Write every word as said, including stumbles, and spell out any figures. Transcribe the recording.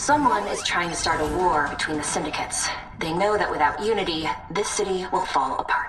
Someone is trying to start a war between the syndicates. They know that without unity, this city will fall apart.